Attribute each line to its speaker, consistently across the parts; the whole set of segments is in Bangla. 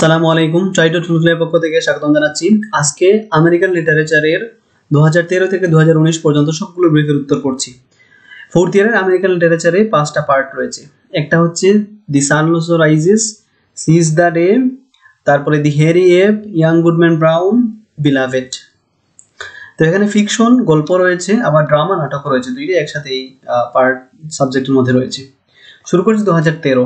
Speaker 1: আসসালামু আলাইকুম, চাইল্ড টুলসের পক্ষ থেকে স্বাগতম জানাচ্ছি। আজকে আমেরিকান লিটারেচারের 2013 থেকে 2019 পর্যন্ত সবগুলো ব্রিফের উত্তর করছি। ফোর্থ ইয়ারের আমেরিকান লিটারেচারে 5টা পার্ট রয়েছে। একটা হচ্ছে the sun also rises, seize the day, তারপরে the hairy ape, young Goodman Brown, beloved. তো এখানে ফিকশন গল্প রয়েছে, আবার ড্রামা নাটক রয়েছে, দুইটাই একসাথে এই পার্ট সাবজেক্টের মধ্যে রয়েছে। শুরু করছি 2013।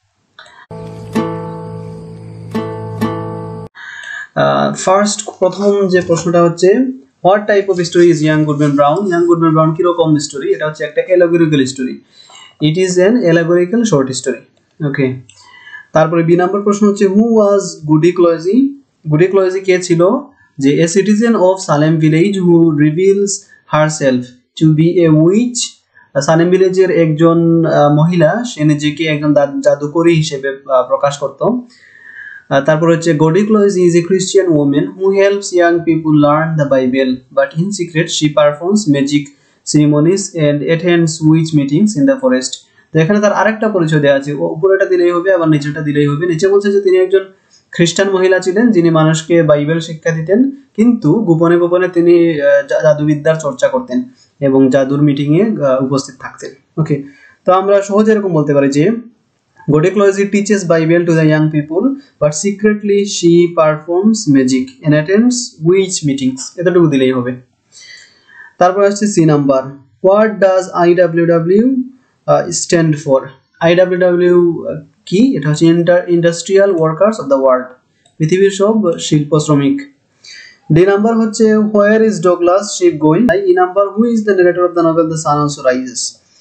Speaker 1: ফার্স্ট প্রথম যে প্রশ্নটা হচ্ছে what type of story is young Goodman Brown. Young Goodman Brown কিরকম স্টোরি? এটা হচ্ছে একটা allegorical story. It is an allegorical short story. Okay, তারপরে বি নাম্বার প্রশ্ন হচ্ছে হু ওয়াজ গুডি ক্লজি। গুডি ক্লজি কে ছিল? যে a citizen of Salem village who reveals herself to be a witch. Salem ভিলেজের একজন মহিলা, সে নিজেকে একজন জাদুকরী হিসেবে প্রকাশ করত। তারপর হচ্ছে goody Cloyse is a Christian women who helps young people learn the Bible but in secret she performs magic ceremonies and attends witch meetings in the forest. তো এখানে তার আরেকটা পরিচয় দেওয়া আছে, উপরেটা দিলেই হবে আবার নিচেটা দিলেই হবে। নিচে বলছে যে তিনি একজন খ্রিস্টান মহিলা ছিলেন যিনি মানুষকে বাইবেল শিক্ষা দিতেন, কিন্তু গোপনে গোপনে তিনি জাদুবিদ্যার চর্চা করতেন এবং জাদুর মিটিংয়ে উপস্থিত থাকতেন। ওকে, তো আমরা সহজে এরকম বলতে পারি যে Gode Clozy teaches Bible to the young people, but secretly she performs magic and attends witch meetings. এতটুকু দিলেই হবে। তারপর আসছে C number, what does IWW stand for. IWW কি? এটা হচ্ছে industrial workers of the world, পৃথিবীর সব শিল্প শ্রমিক। ডি নাম্বার হচ্ছে where is Douglas ship going. E number, who is the narrator of the novel the sun also rises.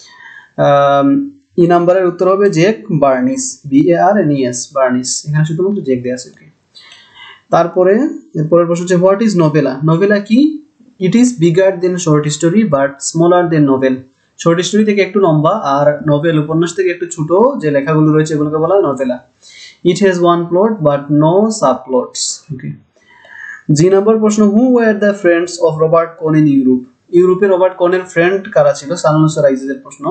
Speaker 1: E নাম্বারের উত্তর হবে জেক বার্নিস, BARNES, বার্নিস। এখানে শুধুমাত্র জেক দেয়া আছে। তারপরে এরপরের প্রশ্ন হচ্ছে হোয়াট ইজ নোভেলা। নোভেলা কি? It is bigger than short story but smaller than novel. Short story থেকে একটু লম্বা আর নোভেল উপন্যাস থেকে একটু ছোট যে লেখাগুলো রয়েছে এগুলোকে বলা হয় novella. It has one plot but no sub plots. Okay, G number প্রশ্ন, who were the friends of Robert Cohn in Europe. ইউরোপে রবার্ট কোনের ফ্রেন্ড কারা ছিল? সান অলসো রাইজেসের প্রশ্ন।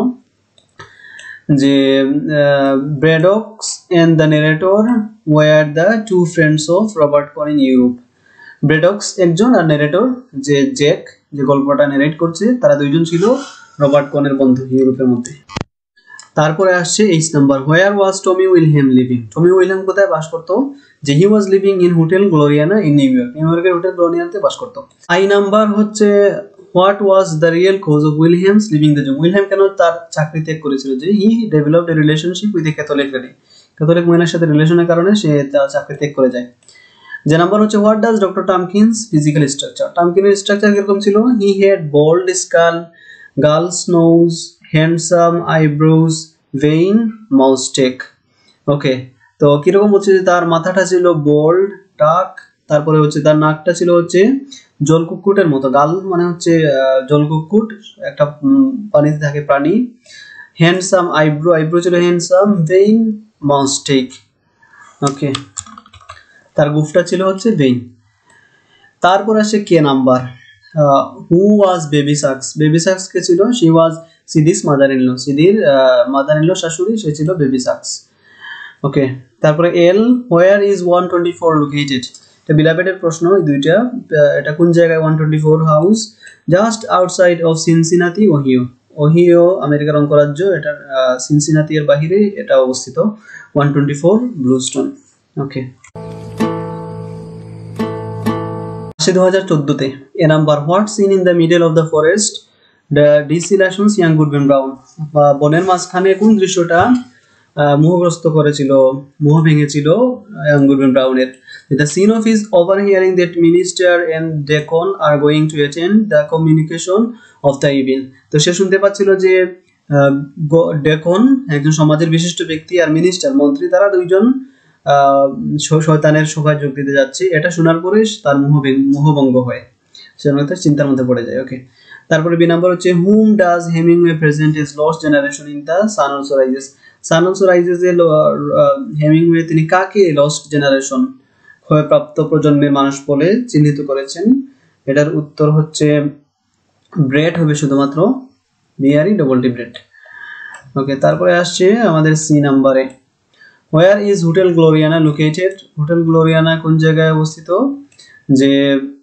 Speaker 1: যে Braddocks and the narrator were the two friends of Robert Cohn in Europe. Braddocks একজন আর নেরেটর যে জ্যাক, যে গল্পটা নেরেট করছে, তারা দুইজন ছিল রবার্ট কোনের বন্ধু ইউরোপের মধ্যে। তারপরে আসছে H number, where was Tommy Wilhelm living. Tommy Wilhelm কোথায় বাস করতো? যে he was living in hotel Gloriana in New York. New ইয়র্কের হোটেল গ্লোরিয়ানাতে বাস করতো। আই নাম্বার হচ্ছে what was the real cause of Wilhelm's leaving the job. Wilhelm কেন তার চাকরি ত্যাগ করেছিল? যে he developed a relationship with a Catholic lady. Catholic মহিলার সাথে রিলেশনের কারণে সে তার চাকরি ত্যাগ করে যায়। যে নাম্বার হচ্ছে what does doctor Tamkin's physical structure. টামকিনের স্ট্রাকচার কিরকম ছিল? He had bald skull, girl's nose, handsome eyebrows, vain, moustache. Okay, তো কিরকম হচ্ছে যে তার মাথাটা ছিল বোল্ড, টাক, তারপরে হচ্ছে তার নাকটা ছিল হচ্ছে জলকুক্কুটের মতো। গাল মানে হচ্ছে জলকুক্কুট, একটা পানিতে থাকে প্রাণী। হ্যান্ডসাম আইব্রো, আইব্রো ছিল হ্যান্ডসাম, ভেইন, মাউস্টেক। ওকে, তার গুফটা ছিল হচ্ছে ভেইন। তারপর আসে K number, who was baby Suggs. Baby Suggs কে ছিল? She was Sethe's mother in law. সিদির মাদার ইন ল, শাশুড়ি, সে ছিল বেবি সাক্স। ওকে, তারপরে এল, হোয়ার ইজ 124 লোকেটেড। এটা বিলাভেডের প্রশ্ন, এই দুইটা। এটা কোন জায়গায় 124 house? Just outside of Cincinnati, Ohio. Ohio আমেরিকার অঙ্গরাজ্য, এটা সিনসিনাটি এর বাহিরে এটা অবস্থিত। 124 ব্লুস্টোন। ওকে, 2014-তে A number, what scene in the middle of the forest the disillusions young Goodman Brown. বনের মাঝখানে কোন দৃশ্যটা মোহগ্রস্ত করেছিল, মোহ ভেঙেছিল ইয়াং গুডম্যান ব্রাউনের? The scene of his overhearing that minister and deacon are going to attend the communication of the evil. তো সে শুনতে পাচ্ছিল যে ডেকন একজন সমাজের বিশিষ্ট ব্যক্তি আর মিনিস্টার মন্ত্রী, তারা দুইজন শয়তানের সভায় যোগ দিতে যাচ্ছে। এটা শোনার পরে তার মোহভঙ্গ হয়, সে তার চিন্তার মধ্যে পড়ে যায়। ওকে, তারপরে বি নাম্বার হচ্ছে whom does Hemingway present is lost generation in the sun also rises. Sun also rises এ হেমিংওয়ে তিনি কাকে লস্ট জেনারেশন, ক্ষয়প্রাপ্ত প্রজন্মের মানুষ বলে চিহ্নিত করেছেন? এটার উত্তর হচ্ছে ব্রেড হবে, শুধুমাত্র BREDD ব্রেড। ওকে, তারপরে আসছে আমাদের সি নাম্বারে, where is hotel Gloriana located? Hotel Gloriana কোন জায়গায় অবস্থিত? যে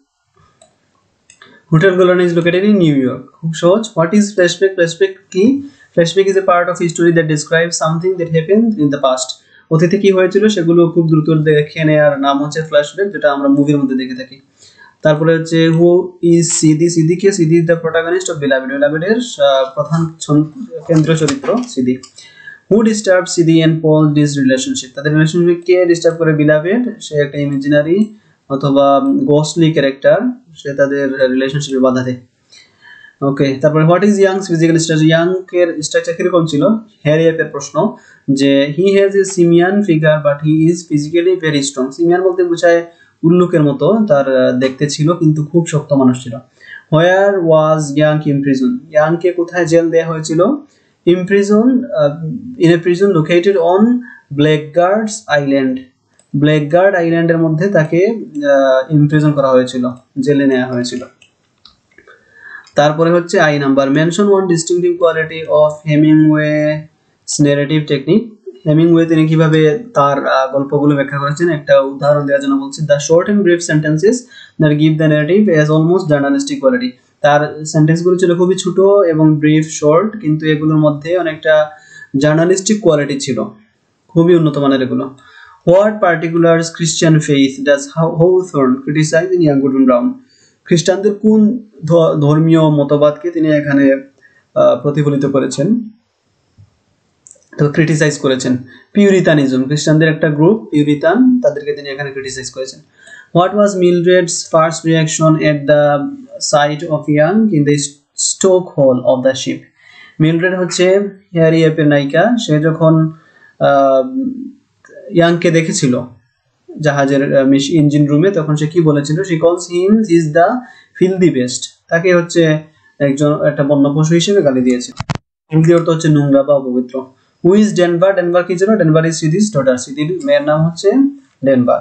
Speaker 1: hotel Gloriana is located in New York. খুব সহজ। What is flashback? ফ্ল্যাশব্যাক কি? Flashback is a part of history that describes something that happened in the past. অতীতে কি হয়েছিল সেগুলো খুব দ্রুত দেখে নেওয়ার নাম হচ্ছে ফ্ল্যাশব্যাক, যেটা আমরা মুভির মধ্যে দেখে থাকি। তারপরে হচ্ছে হু ইজ সিদি? সিদি কে? Sethe is the protagonist of Beloved. বিলাভেডের প্রধান কেন্দ্রীয় চরিত্র Sethe. Who disturb Sethe and Paul D's relationship? তাদের রিলেশনশিপ কে ডিস্টার্ব করে? বিলাভেড। সে একটা ইমাজিনারি অথবা গোস্টলি ক্যারেক্টার, সে তাদের রিলেশনশিপে বাধা দেয়। ওকে, তারপরে what is Yank's physical structure? Yank এর স্ট্রাকচার কিরকম ছিল? হ্যারি এর প্রশ্ন যে he has a simian figure but he is physically very strong. Simian বলতে বোঝায় উল্লুকের মতো তার দেখতে ছিল, কিন্তু খুব শক্ত মানুষ ছিল। হোয়ার ওয়াজ ইয়াং ইমপ্রিজন? ইয়াংকে কোথায় জেল দেওয়া হয়েছিল? Imprison in a prison located on Blackguard's island. Blackguard আইল্যান্ডের মধ্যে তাকে ইমপ্রিজন করা হয়েছিল, জেলে নেওয়া হয়েছিল। তারপরে হচ্ছে I number, mention one distinctive quality of Hemingway's narrative technique. Hemingway তিনি কিভাবে তার গল্পগুলো ব্যাখ্যা করেছেন একটা উদাহরণ দেওয়ার জন্য বলছি। The short and brief sentences that give the narrative as almost journalistic quality. তার সেন্টেন্সগুলো ছিল খুবই ছোট এবং ব্রিফ শর্ট, কিন্তু এগুলোর মধ্যে অনেকটা জার্নালিস্টিক কোয়ালিটি ছিল, খুবই উন্নত মানের এগুলো। What particular Christian faith does Hawthorne criticize in Young Goodman Brown? খ্রিস্টানদের কোন ধর্মীয় মতবাদকে তিনি এখানে প্রতিফলিত করেছেন, তো ক্রিটিসাইজ করেছেন? পিউরিতানিজম, খ্রিস্টানদের একটা গ্রুপ পিউরিতান, তাদেরকে তিনি এখানে ক্রিটিসাইজ করেছেন। What was Mildred's first reaction at the sight of Yank in the stoke hole of the ship? Mildred হচ্ছে হ্যারি এর নায়িকা। সে যখন ইয়াংকে দেখেছিল জাহাজের ইঞ্জিন রুমে, তখন সে কি বলেছিল? She calls him is the filthy beast. তাকে হচ্ছে একটা বন্য পশু হিসেবে গালি দিয়েছে। ফিলদি অর্থ হচ্ছে নোংরা বা অপবিত্র। হু ইজ ডেনভার? ডেনভার কি ছিল? Denver is Sethe's daughter. সিদির মেয়ের নাম হচ্ছে ডেনভার।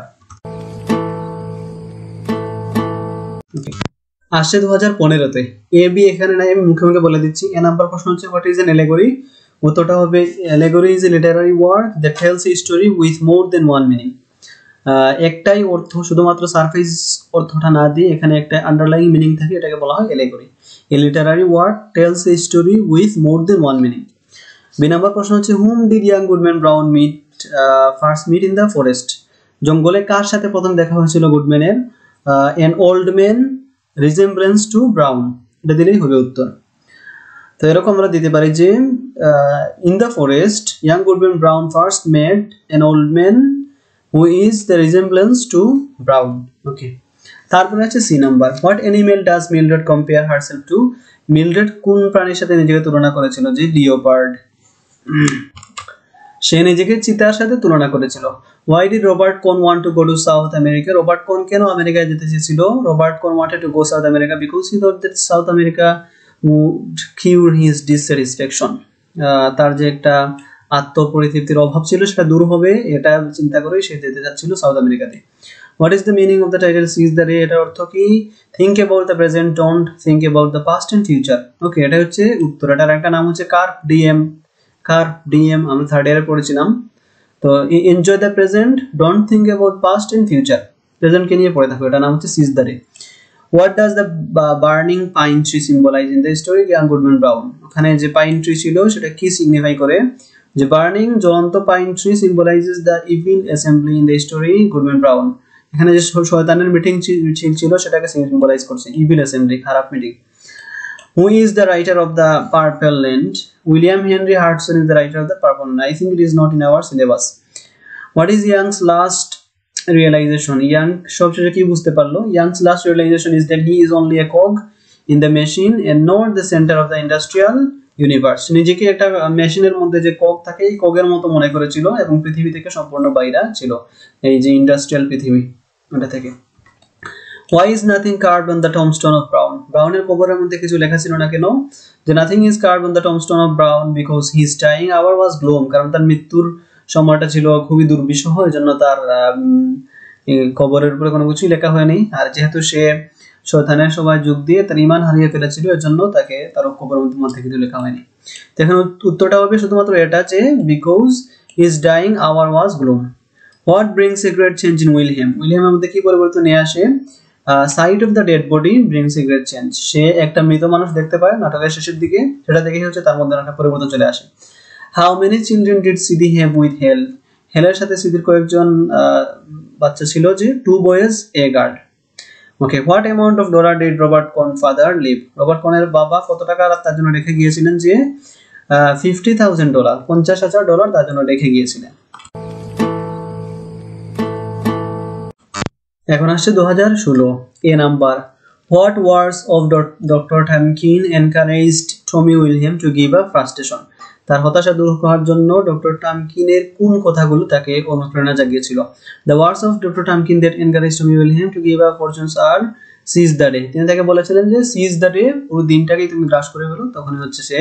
Speaker 1: আসছে 2015-তে। এ বি এখানে নাই, আমি মুখে মুখে বলে দিচ্ছি। এ নাম্বার প্রশ্ন হচ্ছে হোয়াট ইজ এন অ্যালেগরি? উত্তরটা হবে allegory is a literary work that tells a story with more than one meaning. একটাই অর্থ, শুধুমাত্র সারফেস অর্থটা না দিয়ে এখানে একটা আন্ডারলাইং মিনিং থাকে, এটাকে বলা হয় allegory. A literary work tells a story with more than one meaning. B number প্রশ্ন হচ্ছে whom did young Goodman Brown first meet in the forest? জঙ্গলে কার সাথে প্রথম দেখা হয়েছিল গুডম্যানের? An old man resemblance to Brown, এটা দিলেই হবে উত্তর। তো এরকম আমরা দিতে পারি যে in the forest young Goodman Brown first met an old man who is the resemblance to Brown. Okay, তারপরে আছে C number, what animal does Mildred compare herself to? Mildred কোন প্রাণীর সাথে নিজেকে তুলনা করেছিল? যে লিওপার্ড। সে নিজেকে চিতার সাথে তুলনা করেছিল। Why did Robert Cohn want to go to South America? Robert Cohn কেন আমেরিকায় যেতে চেয়েছিল? রবার্ট কোন wanted to go South America because he thought that South America would cure his dissatisfaction. তার যে একটা আত্মপরিতৃপ্তির অভাব ছিল সেটা দূর হবে, এটা চিন্তা করে সে যেতে যাচ্ছিল সাউথ আমেরিকাতে। What is the meaning of the title Seize the Day? এটার অর্থ কি? Think about the present, don't think about the past and future. ওকে, এটা হচ্ছে উত্তর। এটার একটা নাম হচ্ছে কার্প ডিএম। কার্প ডিএম আমরা থার্ড ইয়ারে পড়েছিলাম। তো enjoy the present, don't think about past and future, প্রেজেন্টকে নিয়ে পড়ে থাকো, এটা নাম হচ্ছে seize the day. What does the burning pine tree symbolize in the story young Goodman Brown? ওখানে যে পাইন ট্রি ছিল সেটা কি সিগনিফাই করে? যে বার্নিং জ্বলন্ত pine tree symbolizes the evil assembly in the story Goodman Brown. এখানে যে শয়তানের মিটিং ছিল সেটাকে সিম্বলাইজ করছে, ইভিল অ্যাসেম্বলি, খারাপ meeting. Who is the writer of the Purple Land? William Henry Hudson is the writer of the Purple Land. I think it is not in our syllabus. What is Young's last realization? Young সবশেষে কি বুঝতে পারলো? Young's last realization is that he is only a cog in the machine and not the center of the industrial universe. নিজেকে একটা মেশিনের মধ্যে যে কক থাকে এই কগের মতো মনে করেছিল এবং পৃথিবী থেকে সম্পূর্ণ বাইরে ছিল, এই যে ইন্ডাস্ট্রিয়াল পৃথিবী ওটা থেকে। Why is nothing carved on the tombstone of Brown? ব্রাউনের কবরের মধ্যে কিছু লেখা ছিল না কেন? যে nothing is carved on the tombstone of Brown because his dying hour was gloom, কারণ তার মৃত্যুর সময়টা ছিল খুবই দুর্বিষহ, এজন্য তার কবরের উপরে কোনো কিছুই লেখা হয়নি। আর যেহেতু সে শয়তানের সবাই যোগ দিয়ে তার ঈমান হারিয়ে ফেলেছিল, এজন্য তাকে তার কবরের মধ্যে কিছু লেখা হয়নি। তো এখন উত্তরটা হবে শুধুমাত্র এটা যে because His dying hour was gloom. What brings a great change in William? উইলিয়ামের মধ্যে কি পরিবর্তন নিয়ে আসে? Sight of the dead body brings a great change. সে একটা মৃত মানুষ দেখতে পায় নাটকের শেষের দিকে, সেটা দেখেই হচ্ছে তার মধ্যে একটা পরিবর্তন চলে আসে। How many children did Sethe have with Halle? হেলের সাথে সিদির কয়েকজন বাচ্চা ছিল, যে 2 boys a girl. Okay, what amount of dollar did Robert Cohn father leave? Robert কোনের বাবা কত টাকা তার জন্য রেখে গিয়েছিলেন? যে $50,000, $50,000 তার জন্য রেখে গিয়েছিলেন। এখন আসছে 2016 A number. What words of doctor Tamkin encouraged Tommy William to give up frustration? তার হতাশা দূর করার জন্য ডক্টর টামকিনের কোন কথাগুলো তাকে অনুপ্রেরণা জাগিয়েছিল? The words of doctor Tamkin that encourage Tommy William to give up fortunes আর সিজ দ্য ডে। তিনি তাকে বলেছিলেন যে সিজ দ্য ডে, পুরো দিনটাকেই তুমি গ্রাস করে ফেলো। তখনই হচ্ছে সে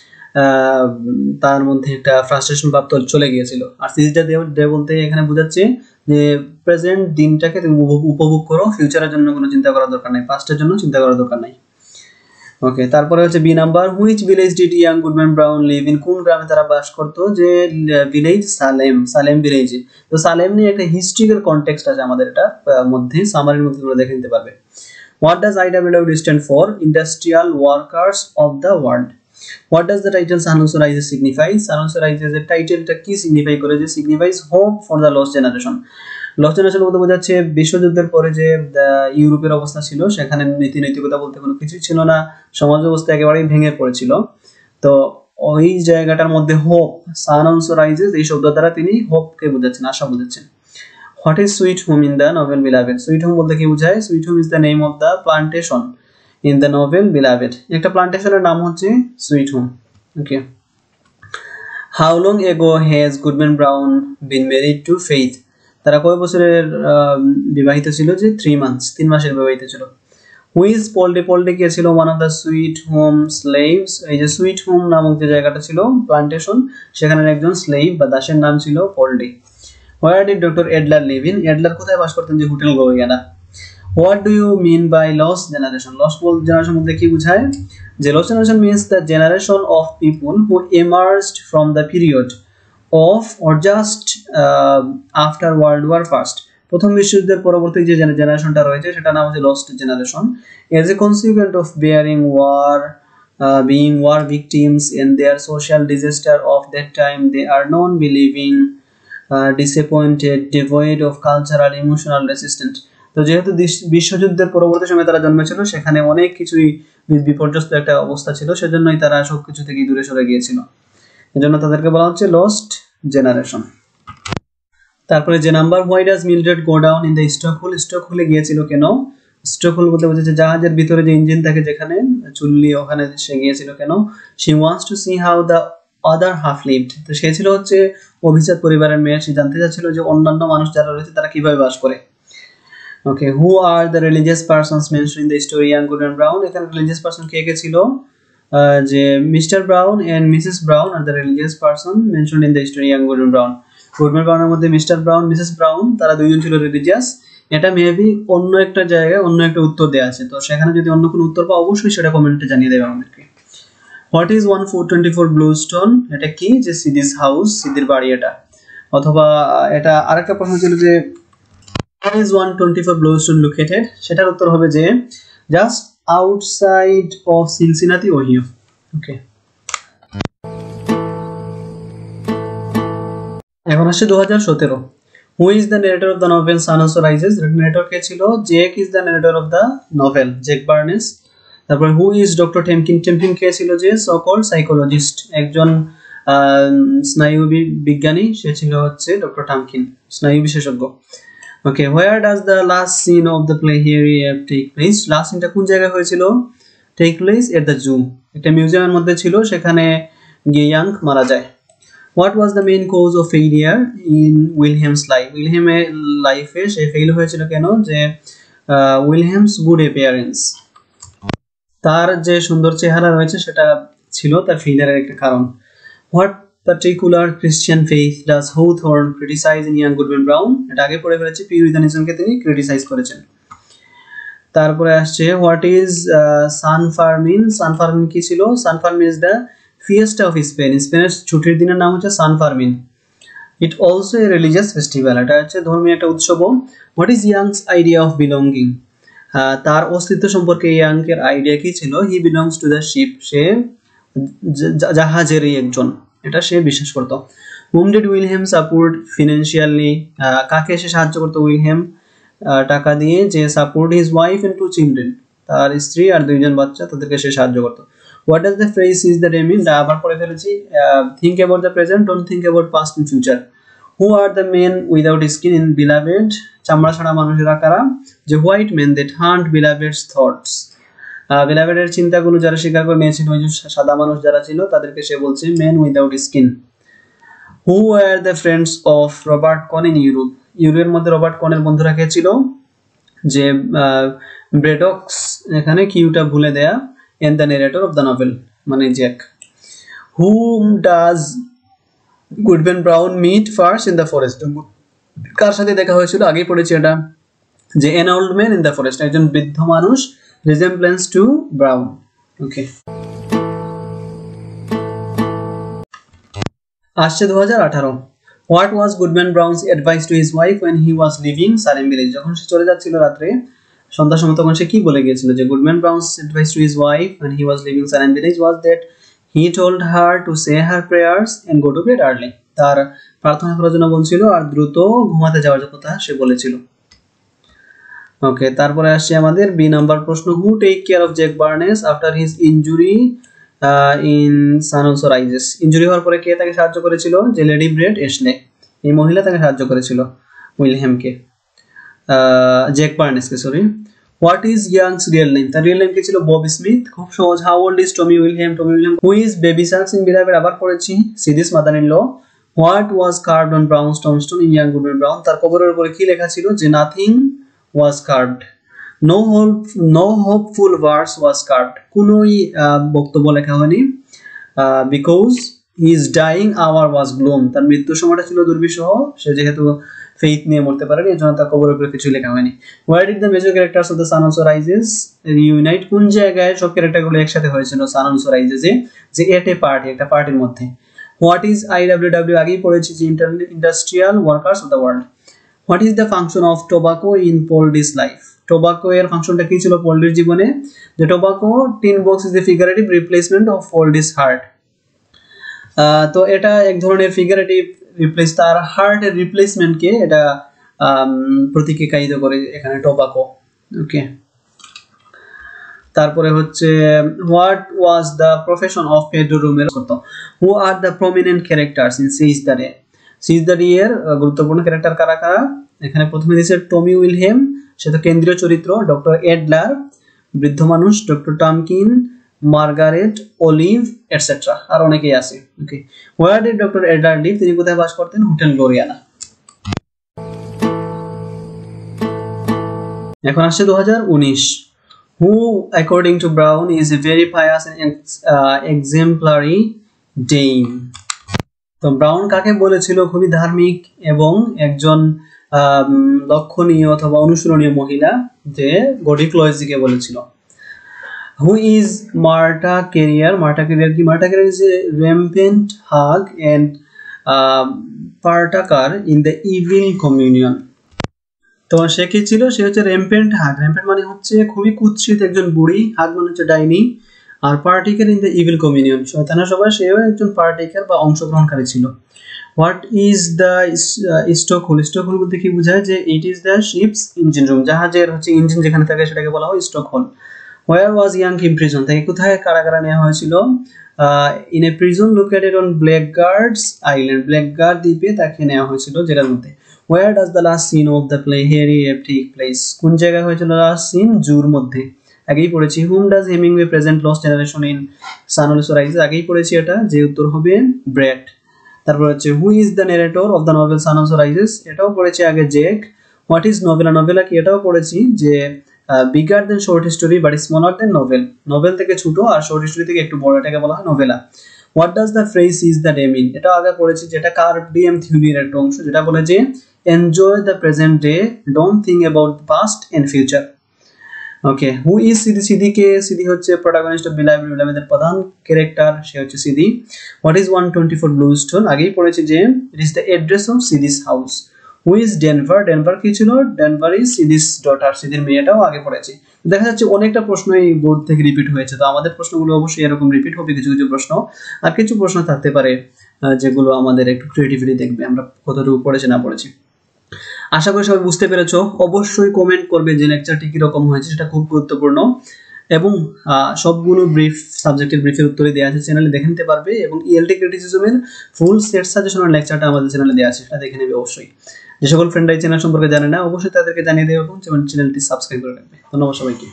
Speaker 1: তার মধ্যে একটা ফ্রাস্ট্রেশন ভাব চলে গিয়েছিল। আর সিজ দ্য ডে বলতে এখানে বোঝাচ্ছে যে প্রেজেন্ট দিনটাকে তুমি উপভোগ করো, ফিউচারের জন্য কোনো চিন্তা করার দরকার নাই, পাস্টের জন্য চিন্তা করার দরকার নাই। ওকে, তারপরে হচ্ছে B number. Which village did young Goodman Brown live in? কোন গ্রামে তারা বাস করতো? যে ভিলেজ সালেম, সালেম ভিলেজে। তো সালেম নিয়ে একটা হিস্ট্রিক্যাল কনটেক্সট আছে আমাদের এটা মধ্যে, সামারির মধ্যে তোমরা দেখে নিতে পারবে। What does IWW stand for? Industrial workers of the world. What does the title sun also rises signify? Sun also rises এর টাইটেলটা কি সিগনিফাই করে? যে signifies hope for the lost generation. Lost generation বলতে বোঝাচ্ছে বিশ্বযুদ্ধের পরে যে ইউরোপের অবস্থা ছিল, সেখানে নীতি নৈতিকতা বলতে কোনো কিছুই ছিল না, সমাজ ব্যবস্থা একেবারেই ভেঙে পড়েছিল। তো ওই জায়গাটার মধ্যে হোপ, সান অলসো রাইজেস, এই শব্দ দ্বারা তিনি হোপকে বোঝাচ্ছেন, আশা বোঝাচ্ছেন। What is Sweet Home in the novel Beloved? Sweet Home বলতে কি বোঝায়? Sweet Home is the name of the plantation in the novel Beloved. একটা প্লান্টেশনের নাম হচ্ছে Sweet Home. Okay, how long ago has Goodman Brown been married to Faith? তারা কয় বছরের বিবাহিত ছিল? যে 3 months, 3 মাসের বিবাহিত ছিল। হুইজ পোল্ডে? পোল্ডে কে ছিল? One of the Sweet Home slaves. এই যে সুইট হোম নামক যে জায়গাটা ছিল প্লান্টেশন, সেখানে একজন স্লেভ বা দাসের নাম ছিল Paul D. Where did doctor Adler live in? Adler কোথায় বাস করতেন? যে hotel Gloriana. What do you mean by lost generation? Lost generation মধ্যে কি বোঝায়? যে lost generation means the generation of people who emerged from the period of or just after world war first. প্রথম বিশ্বযুদ্ধের পরবর্তী যে জেনারেশনটা রয়েছে সেটা নাম হচ্ছে lost generation. As a consequent of bearing war, being war victims in their social disaster of that time, they are known believing disappointed, devoid of cultural, emotional resistance. তো যেহেতু বিশ্বযুদ্ধের পরবর্তী সময় তারা জন্মেছিল, সেখানে অনেক কিছুই বিপর্যস্ত একটা অবস্থা ছিল, সেজন্যই তারা সবকিছু থেকে দূরে সরে গিয়েছিল, এজন্য তাদেরকে বলা হচ্ছে লস্ট জেনারেশন। তারপরে J number, why does Mildred go down in the stokehole? স্টকহোলে গিয়েছিল কেন? স্টকহোল বলতে বোঝাচ্ছে জাহাজের ভিতরে যে ইঞ্জিন থাকে, যেখানে চুল্লি, ওখানে সে গিয়েছিল কেন? She wants to see how the other half lived. তো সে ছিল হচ্ছে অভিজাত পরিবারের মেয়ে, সে জানতে চাচ্ছিল যে অন্যান্য মানুষ যারা রয়েছে তারা কিভাবে বাস করে। Okay, who are the religious persons mention in the story young Goodman Brown? এখানে রিলিজিয়াস পারসন কে কে ছিল? যে Mr Brown and Mrs Brown are the religious person mention in the story young Goodman Brown. Goodman ব্রাউনের মধ্যে মিস্টার ব্রাউন, মিসেস ব্রাউন, তারা দুইজন ছিল রিলিজিয়াস। এটা মেবি অন্য একটা জায়গায় অন্য একটা উত্তর দেওয়া আছে, তো সেখানে যদি অন্য কোনো উত্তর পাও অবশ্যই সেটা কমেন্টে জানিয়ে দেবে আমাদেরকে। What is 1424 Bluestone? এটা কি? যে সিদিস হাউস, সিদির বাড়ি এটা। অথবা এটা আরেকটা প্রশ্ন ছিল যে where is 124 ব্লুস্টোন লোকেটেড? সেটার উত্তর হবে যে just outside of Cincinnati, Ohio. Okay, এখন আসছে 2017। Who is the narrator of the novel Sun also Rises? Narrator কে ছিল? Jake is the narrator of the novel, Jake Barnes. তারপরে হু ইজ ডক্টর টেমকিন? টেমকিন কে ছিল? যে সকল সাইকোলজিস্ট, একজন স্নায়ু বিজ্ঞানী, সে ছিল হচ্ছে ডক্টর টামকিন, স্নায়ু বিশেষজ্ঞ। Okay, where does the last scene of the play here take place? Last সিনটা কোন জায়গায় হয়েছিল? Take place at the zoo, একটা মিউজিয়ামের মধ্যে ছিল, সেখানে গিয়ে ইয়াং মারা যায়। What was the main cause of failure in Wilhelm's life? উইলহেমের লাইফে সে ফেইল হয়েছিল কেন? যে উইলহেমস গুড অ্যাপিয়ারেন্স, তার যে সুন্দর চেহারা রয়েছে সেটা ছিল তার ফেইলিয়ারের একটা কারণ। What particular Christian faith does হawthorne criticize in young Goodman Brown? এটা আগে পড়ে ফেলেছি, পিউরিটানিজমকে তিনি ক্রিটিসাইজ করেছেন। তারপরে আসছে what is San Fermin? San Fermin কি ছিল? San Fermin is the fiesta of Spain, স্পেনের ছুটির দিনের নাম হচ্ছে San Fermin. It also a religious festival, এটা হচ্ছে ধর্মীয় একটা উৎসব। What is Yank's idea of belonging, তার অস্তিত্ব সম্পর্কে ইয়াংকের আইডিয়া কি ছিল? He belongs to the ship, সে জাহাজেরই একজন, এটা সে বিশ্বাস করত। Whom did Wilhelm support financially, কাকে সে সাহায্য করতো উইলহেম টাকা দিয়ে? যে support his wife and two children, তার স্ত্রী আর দুইজন বাচ্চা, তাদেরকে সে সাহায্য করতো। What does the phrase is the mean, আবার পরে ফেলেছি। Think about the present, don't think about past and future. Who are the men without skin in Beloved, চামড়া ছাড়া মানুষেরা কারা? যে white men that haunt Beloved's thoughts, বিলাভেডের চিন্তাগুলো যারা স্বীকার করে নিয়েছিল, ওই যে সাদা মানুষ যারা ছিল তাদেরকে সে বলছে men without skin. Who are the friends of Robert Cohn in Europe, ইউরোপের মধ্যে রবার্ট কনের বন্ধুরা কে ছিল? যে ব্রেডক্স, এখানে কিউটা ভুলে দেয়া, and the narrator of the novel মানে Jake. Whom does Goodman Brown meet first in the forest, কার সাথে দেখা হয়েছিল? আগেই পড়েছি এটা, যে an old man in the forest, একজন বৃদ্ধ মানুষ, রিজেম্বলেন্স টু ব্রাউন। ওকে, আসছে 2018। What was Goodman Brown's advice to his wife when he was leaving Salem village, যখন সে চলে যাচ্ছিল রাত্রে সন্ধ্যার সময়, তখন সে কি বলে গিয়েছিল? যে Goodman Brown's advice to his wife when he was leaving Salem village was that he told her to say her prayers and go to bed early, তার প্রার্থনা করার জন্য বলছিল আর দ্রুত ঘুমাতে যাওয়ার কথা সে বলেছিল। ওকে, তারপরে আসছে আমাদের বি নাম্বার প্রশ্ন, who take care of Jake Barnes after his injury in Sun also Rises, injury হওয়ার পরে কে তাকে সাহায্য করেছিল? যে লেডি ব্রেড এশলে, এই মহিলা তাকে সাহায্য করেছিল উইলহেমকে, জ্যাক বার্নেসকে, sorry. What is Yank's real name, তার রিয়েল নেম কি ছিল? বব স্মিথ, খুব সহজ। How old is Tommy Wilhelm, Tommy Wilhelm. Who is Baby Suggs in Beloved, আবার পড়েছি, Sethe's mother in law. What was carved on Brown's tombstone in Young Goodman Brown, তার কবরের উপরে কি লেখা ছিল? যে nothing was carved. No hopeful verse was carved, কোনোই বক্তব্য লেখা হয়নি। Because his dying hour was gloom, তার মৃত্যুর সময়টা ছিল দুর্বিষহ, সে যেহেতু ফেইথ নিয়ে মরতে পারেনি, এর জন্য তার কবরের উপরে কিছু লেখা হয়নি। Where did the major characters of the Sun Also Rises reunite, কোন জায়গায় সব ক্যারেক্টারগুলো একসাথে হয়েছিল Sun Also Rises এ? যে এট এ পার্টি, একটা পার্টির মধ্যে। What is IWW, আগেই পড়েছি, যে industrial workers of the world. What is the function of tobacco in Poldy's life, tobacco এর ফাংশনটা কি ছিল পোল্ডির জীবনে? যে tobacco tin box is the figurative replacement of Poldy's heart, তো এটা এক ধরনের ফিগারেটিভ রিপ্লেস, তার হার্টের রিপ্লেসমেন্টকে এটা প্রতীকীকায়িত করে এখানে টোবাকো। ওকে, তারপরে হচ্ছে what was the profession of Pedro Romero, who are the prominent characters in Seize the Day, Seize the Day এর গুরুত্বপূর্ণ ক্যারেক্টার কারা কারা? এখানে প্রথমে দিয়েছে টমি উইলহেম, সে তো কেন্দ্রীয় চরিত্র, ডক্টর এডলার বৃদ্ধ মানুষ, doctor Tamkin, Margaret, Olive etcetera, আর অনেকেই আছে। Okay, where did doctor Adler live, তিনি কোথায় বাস করতেন? Hotel Gloriana. এখন আসছে 2019। Who according to Brown is a very pious and exemplary dame, তো ব্রাউন কাকে বলেছিল খুবই ধার্মিক এবং একজন লক্ষণীয় অথবা অনুসরণীয় মহিলা? যে গডি ক্লয়েজিকে বলেছিল। Who is Martha Carrier, Martha Carrier কি? Martha Carrier is a rampant hag and partaker in the evil communion, তো সে কি ছিল? সে হচ্ছে র্যাম্পেন্ট হাগ, র্যাম্পেন্ট মানে হচ্ছে খুবই কুৎসিত একজন বুড়ি, হাগ মানে হচ্ছে ডাইনি, আর partaker in the evil communion, শয়তানের সভায় সেও একজন পার্টিকার বা অংশগ্রহণকারী ছিল। What is the stoke hole, stoke hole বলতে কি বোঝায়? যে it is the ship's engine room, জাহাজের হচ্ছে ইঞ্জিন যেখানে থাকে সেটাকে বলা হয় stoke hole. Where was Yank imprison, তাকে কোথায় কারাগারে নেওয়া হয়েছিল? In a prison located on Blackguard's island, Blackguard দ্বীপে তাকে নেওয়া হয়েছিল, যেটার মধ্যে। Where does the last scene of the play hairy take place, কোন জায়গায় হয়েছিল লাস্ট সিন? জুর মধ্যে, আগেই পড়েছি। Whom does Hemingway present lost generation in Sun also Rises, আগেই পড়েছি এটা, যে উত্তর হবে ব্রেট। তারপর হচ্ছে who is the narrator of the novel Sun also Rises, এটাও পড়েছি আগে, Jake. What is novella, novella কি? এটাও পড়েছি, যে bigger than short story but smaller than novel, novel থেকে ছোট আর শর্ট স্টোরি থেকে একটু বড়, এটাকে বলা হয় novella. What does the phrase is the day mean, এটা আগে পড়েছি, যেটা কার্ভ ডিএম থিওরির একটা অংশ, যেটা বলে যে enjoy the present day, don't think about past and future. Okay, who is Sethe? Sethe কে? সিদি হচ্ছে প্রোটাগনিস্ট অফ বিলাইভ বিলাইভের প্রধান ক্যারেক্টার, সে হচ্ছে সিদি। What is 124 ব্লুস্টোন? আগেই পড়েছি যে it is the address of Sethe's house. Who is Denver? Denver কি ছিল? ডেনভার ইজ সিদিস ডটার, সিদির মেয়েটাও আগে পড়েছি। দেখা যাচ্ছে অনেকটা প্রশ্ন এই বোর্ড থেকে রিপিট হয়েছে, তো আমাদের প্রশ্নগুলো অবশ্যই এরকম রিপিট হবে কিছু কিছু প্রশ্ন, আর কিছু প্রশ্ন থাকতে পারে যেগুলো আমাদের একটু ক্রিয়েটিভিটি দেখবে আমরা কতটুকু পড়েছি না পড়েছি। আশা করি সবাই বুঝতে পেরেছো। অবশ্যই কমেন্ট করবে যে লেকচারটি কিরকম হয়েছে, সেটা খুব গুরুত্বপূর্ণ। এবং সবগুলো ব্রিফ সাবজেক্টের ব্রিফের উত্তরে দেওয়া আছে, চ্যানেলে দেখে নিতে পারবে। এবং ইএলটি ক্রিটিসিজমের ফুল সেট সাজেশনের লেকচারটা আমাদের চ্যানেলে দেওয়া আছে, সেটা দেখে নেবে অবশ্যই। যে সকল ফ্রেন্ডরা এই চ্যানেল সম্পর্কে জানে না, অবশ্যই তাদেরকে জানিয়ে দেবে এবং চ্যানেলটি সাবস্ক্রাইব করে রাখবে। ধন্যবাদ সবাইকে।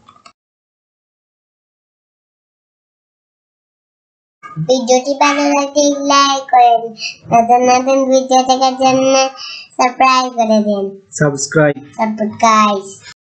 Speaker 2: ভিডিওটি ভালো লাগলে লাইক করেন, নতুন নতুন ভিডিও দেখার জন্য সাবস্ক্রাইব করে দিন।
Speaker 1: সাবস্ক্রাইব।